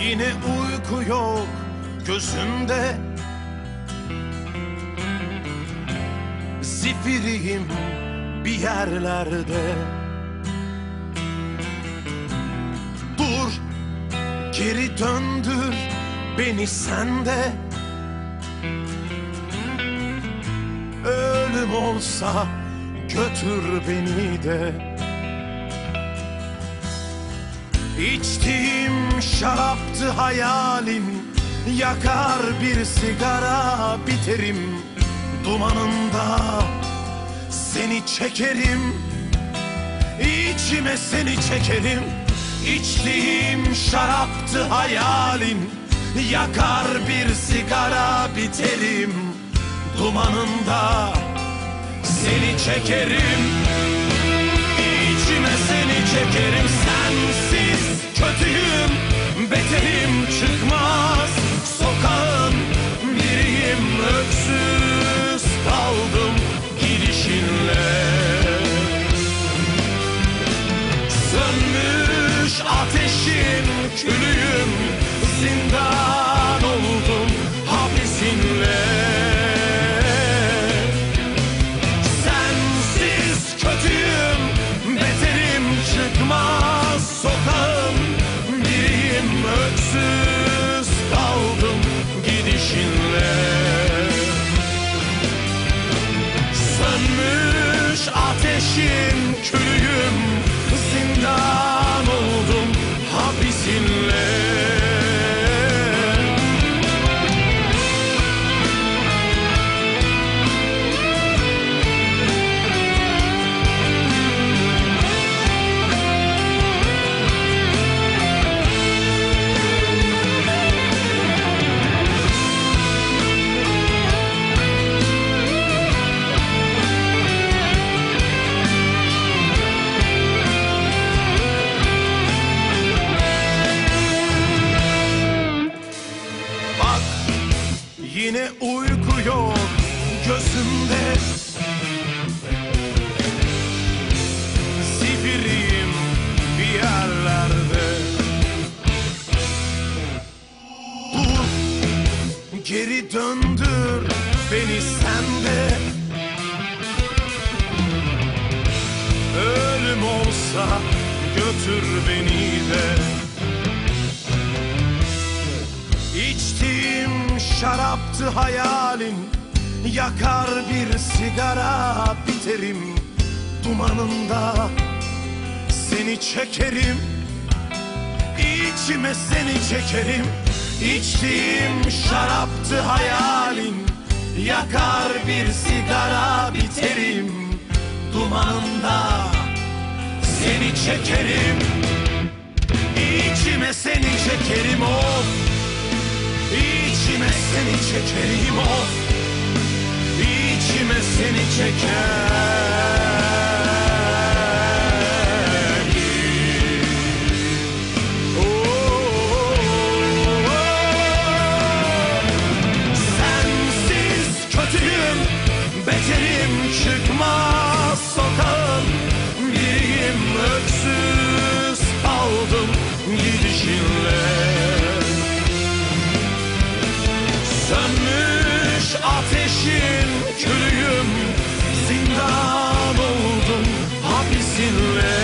Yine uyku yok gözümde, zifiriyim bir yerlerde. Dur, geri döndür beni sende. Ölüm olsa götür beni de. İçtiğim şaraptı hayalim, yakar bir sigara biterim. Dumanında seni çekerim, içime seni çekerim. İçtiğim şaraptı hayalim, yakar bir sigara biterim. Dumanında seni çekerim, içime seni çekerim. Sensiz kötüyüm, beterim çıkmaz sokağın biriyim. Öksüz kaldım gidişinle. Sönmüş ateşin külüyüm, zindan oldum hapisinle. Sensiz kötüyüm, beterim çıkmaz sokağın biriyim. Öksüz kaldım gidişinle. Sönmüş ateşin külüyüm, zindan oldum hapisinle. Yine uyku yok gözümde, zifiriyim bir yerlerde. Dur, geri döndür beni sende. Ölüm olsa götür beni de. İçtiğim şaraptı hayalim, yakar bir sigara biterim. Dumanında seni çekerim, içime seni çekerim. İçtiğim şaraptı hayalim, yakar bir sigara biterim. Dumanında seni çekerim, içime seni çekerim. Of, İçime seni çekerim, of, içime seni çekerim. Sensiz kötüyüm, beterim çıkmaz sokağın biriyim. Öksüz kaldım gidişinle. Sönmüş ateşin külüyüm, zindan oldum hapisinle.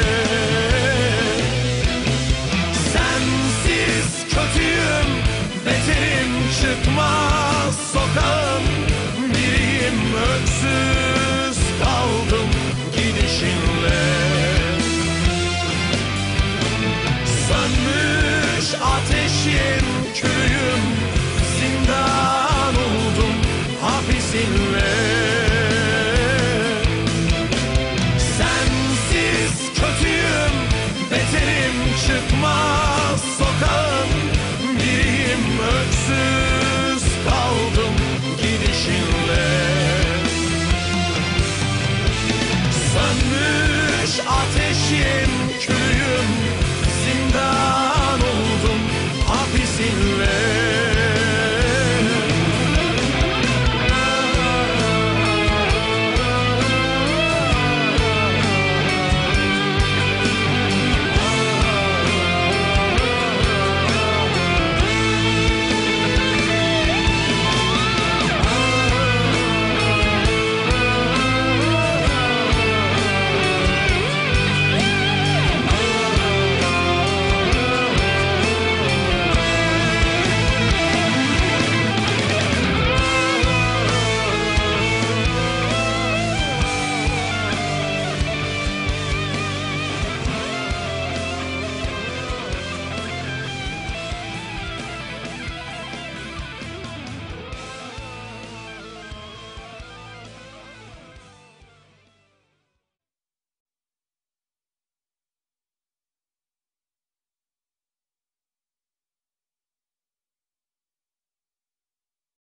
Sensiz kötüyüm, beterim çıkmaz sokağın biriyim. Öksüz kaldım gidişinle. Sönmüş ateşin külüyüm,